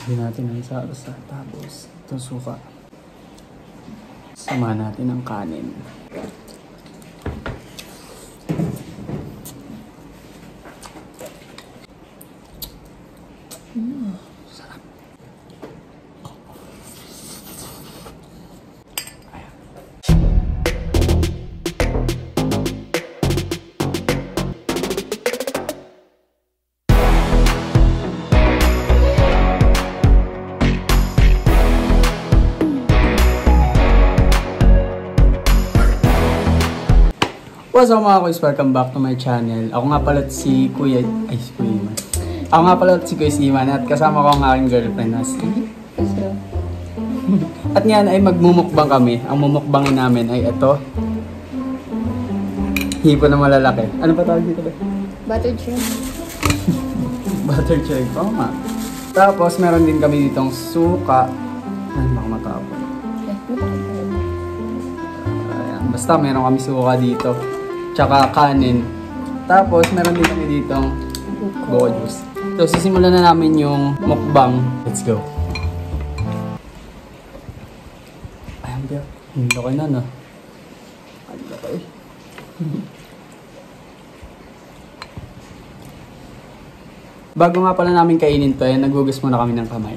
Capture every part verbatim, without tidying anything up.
Hindi natin ang salsa. Tapos, ito suka. Sama natin ang kanin. Mm, sarap. Ayan. What's up mga kuys? Welcome back to my channel. Ako nga pala si Kuya... Ay, si Kuya Iman. Ako nga pala si Kuya Iman at kasama ko ang aking girlfriend na si... At ngayon ay magmumukbang kami. Ang mumukbangin namin ay ito. Hipo na malalaki. Ano pa tawag dito ba? Buttered shrimp. Buttered shrimp. Oo nga. Tapos meron din kami ditong suka. Ay, baka matapon. Ayan. Basta meron kami suka dito. Tsaka kanin. Tapos, meron din kami ditong buko juice. So, sisimulan na namin yung mukbang. Let's go. Ayan, Bea. Ang laki na, no? Ang laki. Bago nga pala namin kainin to, eh, naghugas muna kami ng kamay.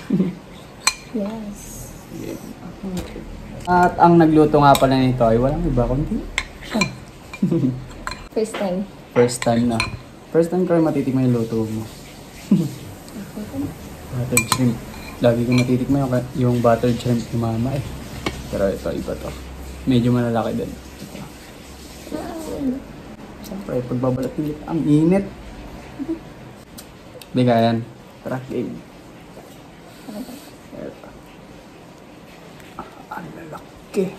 Yes. Yeah. At ang nagluto nga pala nito ay walang iba kundi siya. First time. First time na. First time ko rin matitikman yung luto mo. Buttered shrimp. Lagi ko matitikman yung, yung buttered shrimp ni mama eh. Pero ito, iba to. Medyo malalaki din. Ito. Siyempre, pagbabalat nila, ang init. Bigayan. Tara, game. Ito. Ah, ang lalaki.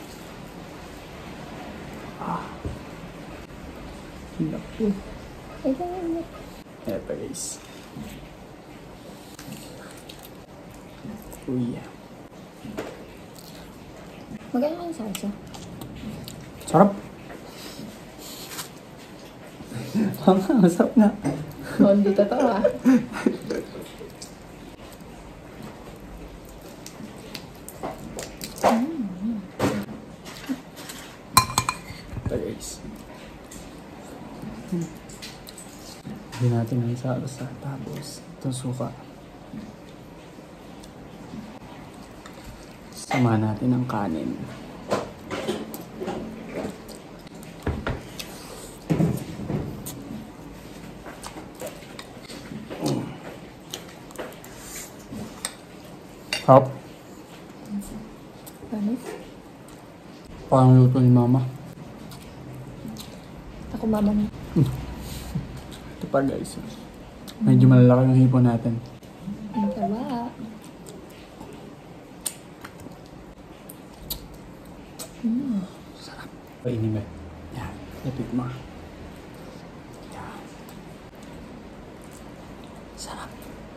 Ah. Laki. Eto guys. Uy. Maganda yung salsa. Sarap. Masarap na. Oh, hindi totoo ah. Ito guys. Hindi natin ang salsa. Tapos, ito suka. Sama natin ang kanin. Hop. Panis? Parang luto ni mama. Ako mama mo. Ito pa guys. Medyo malalaki yung hipo natin. Ang taba. Mm. Sarap. Painin ba? Yan. Lapit mo. Yan. Sarap.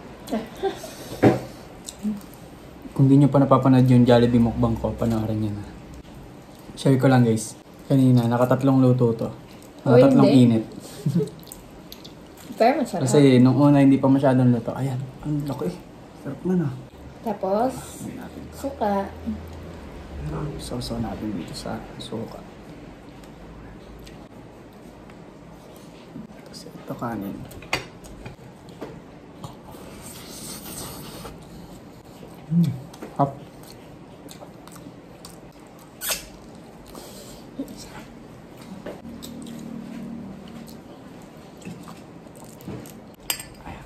Kung di nyo pa napapanood yung Jollibee mukbang ko, panoorin nyo na. Share ko lang guys. Kanina, nakatatlong luto to. Nakatatlong oh, init. Pero masarap. Kasi nung una hindi pa masyadong luto. Ayan, ang laki. Sarap na na. Tapos, suka. Sausaw natin dito sa suka. Tapos ito kanin. Mm. Hop. Ayan.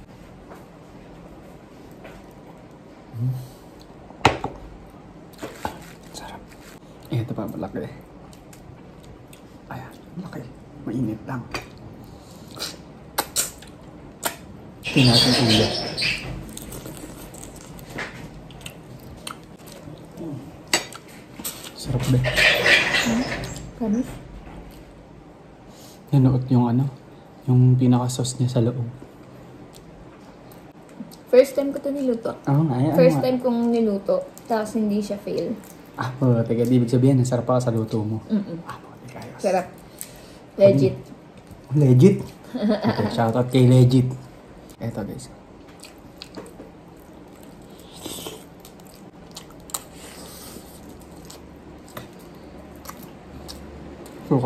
Mm. Sarap. Ito pa malaki. Ayan, malaki. Mainit lang. Tingnan natin ulo. Sarap ba? Panis? Nanuot yung ano, yung pinaka-sauce niya sa loob. First time ko ito niluto. Oo nga, yan. First time kong niluto. Tapos hindi siya fail. Ah, oh, teka, di ibig sabihin, nasarap pa sa luto mo. Mm-mm. Ah, teka, ayos. Sarap. Legit. Legit? Okay, shoutout kay Legit. Eto guys. Suka.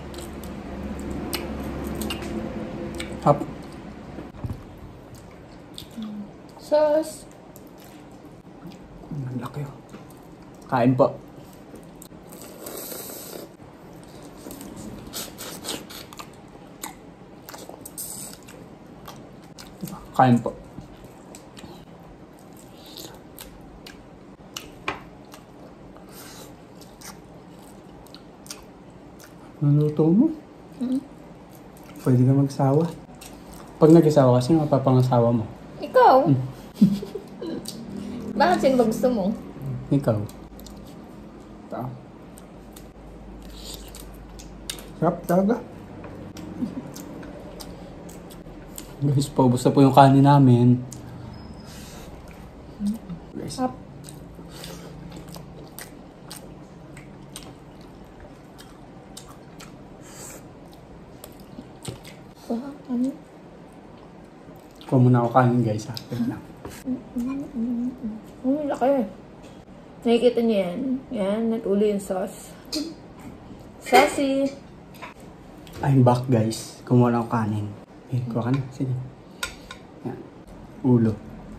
Hap. Sauce. Ang laki oh. Kain po. Kain po. Naluto mo? Hmm? Pwede ka magsawa. Pag nag-asawa kasi, mapapangasawa mo. Ikaw? Mm. Bakit sino ba gusto mo? Ikaw. Ta. Sarap talaga. Guys, paubos na po yung kanin namin. Guys. Sarap. Wow, ano? Kuha muna ako kanin guys ha. Wait lang. Ang laki. Nakikita niyo yan? Yan, natuloy yung sauce. Saucy. I'm back guys. Kumuha lang ako kanin. Eh, kuha ka na. Sige. Yan. Ulo.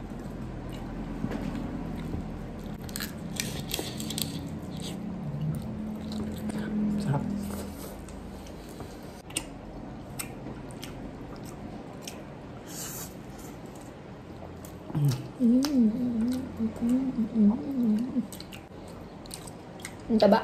Sarap. Ang taba.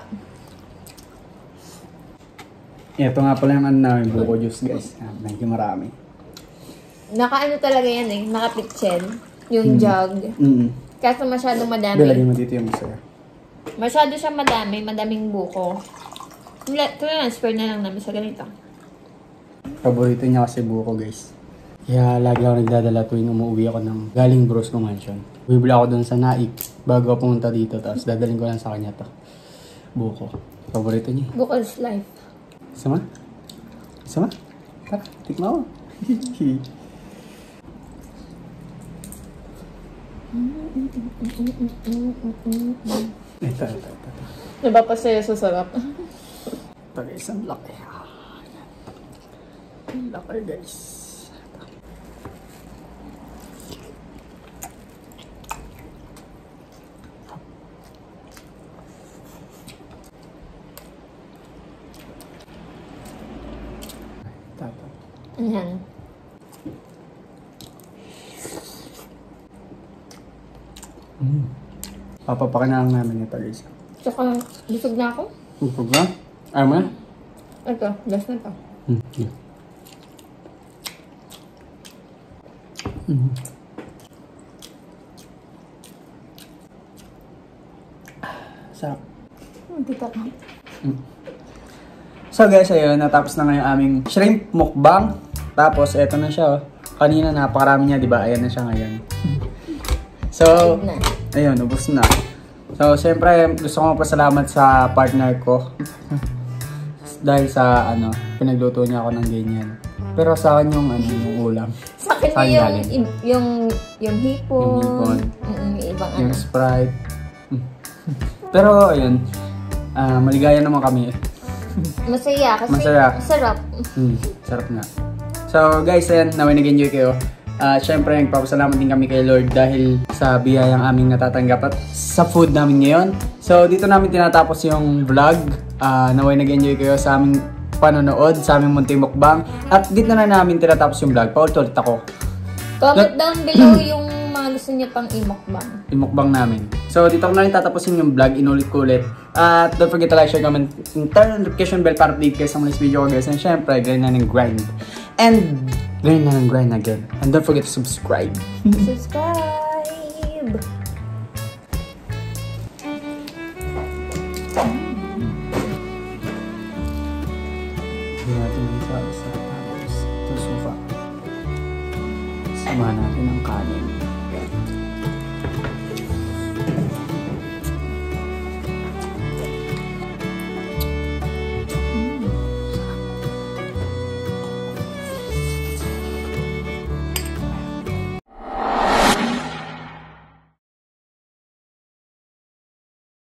Ito nga pala yung ano namin, buko juice guys. Ah, thank you marami. Nakaano talaga yan eh. Nakapitchen. Yung jug. Mm-hmm. Kaso masyadong madami. Dalagyan mo dito yung masaya. Masyado siya madami. Madaming buko. Transfer na lang namin sa ganito. Paborito niya kasi buko guys. Kaya lagi ako nagdadala tuwing umuwi ako ng galing Brosco Mansion. Bibili ako dun sa Naik bago ako pumunta dito. Tapos dadalhin ko lang sa kanya to. Buko. Paborito niya. Buko is life. Sama? Sama? Tara, tikma mo. Ito, ito, ito. ito. Napapasaya sa sarap. Ito guys, ang laki. Ang laki guys. Ito. Ayan. Mm. Papapakan na lang namin ito guys. Tsaka, busog na ako. Upog na? Ayaw mo na? Ito, last na to. Mm. Yeah. Mm. Sarap. Hindi pa ka. Mm. So guys, ayun, natapos na ngayon aming shrimp mukbang. Tapos, eto na siya, oh. Kanina, napakarami niya, di ba? Ayan na siya ngayon. So, ayun, ubos na. So, siyempre, gusto ko magpasalamat sa partner ko. Dahil sa, ano, pinagluto niya ako ng ganyan. Pero sa akin yung, ano, yung ulam. Sa akin Sa akin yung, galing. yung, yung, yung hipon. Yung hipon. Mm, yung ibang Yung ano. Sprite. Pero, ayun, ah, maligaya naman kami. Masaya kasi Masaya. masarap. Mm, sarap nga. So guys, ayan, naway nag-enjoy kayo. Uh, Siyempre, nagpapasalamat din kami kay Lord dahil sa biyayang aming natatanggap at sa food namin ngayon. So dito namin tinatapos yung vlog. Uh, naway nag-enjoy kayo sa aming panonood, sa aming munting mukbang. At dito na namin tinatapos yung vlog. Paulit-ulit ako. Comment down below yung mga gusto niya pang i-mukbang. Imukbang namin. So dito ko na rin tatapusin yung vlog. Inulit ko ulit. At don't forget to like, share, comment, and turn on the notification bell para update kayo sa mga video ko guys. And syempre, grind na ng grind. And grind na ng grind again. And don't forget to subscribe. Subscribe! Hindi natin yung sa sa tapos. Ito sofa. Samahan natin ang kanin.